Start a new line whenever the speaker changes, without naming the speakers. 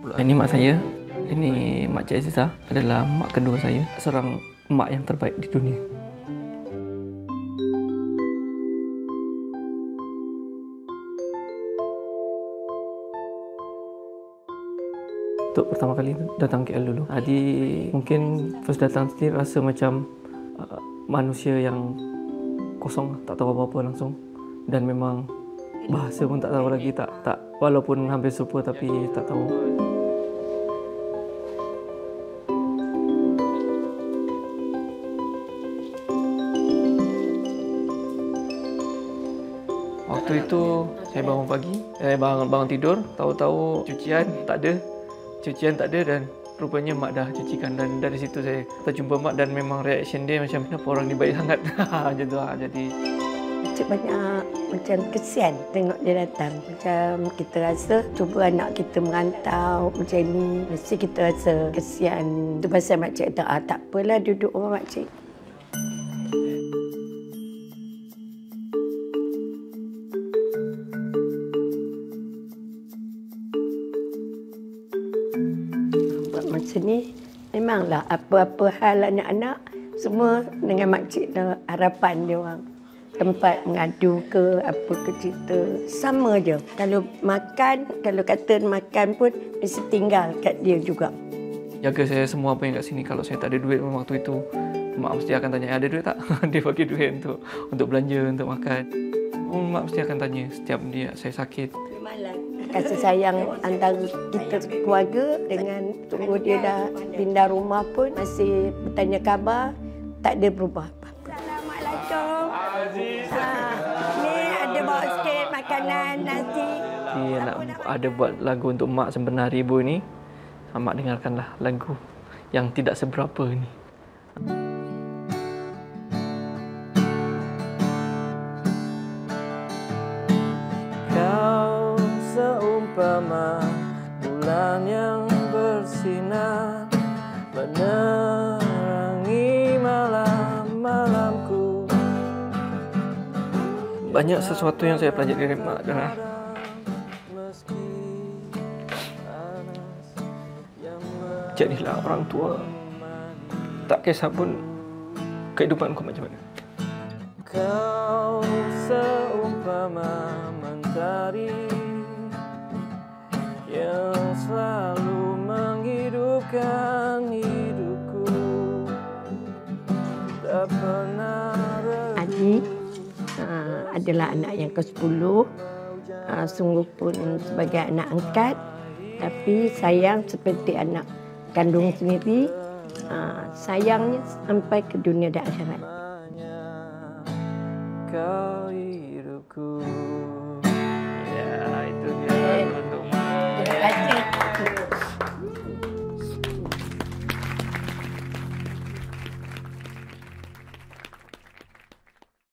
Ini mak saya. Ini Mak Cik Aziza adalah mak kedua saya. Seorang mak yang terbaik di dunia. Untuk pertama kali datang KL dulu. Jadi mungkin first datang sini rasa macam manusia yang kosong, tak tahu apa-apa langsung. Dan memang bahasa pun tak tahu lagi, tak walaupun hampir serupa tapi tak tahu. Waktu itu saya bangun pagi, bangun tidur, tahu-tahu cucian tak ada dan rupanya mak dah cucikan, dan dari situ saya terjumpa mak dan memang reaction dia macam kenapa orang ni baik sangat. Macam tu lah. Jadi
Cik banyak macam kesian tengok dia datang. Macam kita rasa cuba anak kita merantau macam ni, mesti kita rasa kesian. Tu pasal makcik kata, tak apalah duduk rumah makcik. Macam ni, memanglah apa-apa hal anak-anak, semua dengan makcik dah harapan dia orang. Tempat mengadu ke, apa ke cerita, sama je. Kalau makan, kalau kata makan pun, mesti tinggal kat dia juga.
jaga saya semua apa yang kat sini. Kalau saya tak ada duit waktu itu, mak mesti akan tanya, ada duit tak? Dia bagi duit untuk belanja, untuk makan. Mak mesti akan tanya setiap dia saya sakit.
Kasih sayang antara kita keluarga dengan tunggu dia dah pindah rumah pun masih bertanya khabar, tak ada berubah apa-apa. Assalamualaikum. Ni ada bawa sikit makanan, nasi.
Dia nak ada buat lagu untuk mak sebenar ibu ni. Mak dengarkanlah lagu yang tidak seberapa ni. Kau seumpama bulan yang bersinar menerangi malam-malamku. Banyak sesuatu yang saya pelajari dari mak adalah jadilah orang tua. Tak kisah pun kehidupanku macam mana. Kau seumpama mentari yang selalu menghidupkan hidupku. Tak pernah
Adi adalah anak yang ke-10. Sungguh pun sebagai anak angkat, tapi sayang seperti anak kandung sendiri. Sayangnya sampai ke dunia dan akhirat.
Kau hidupku.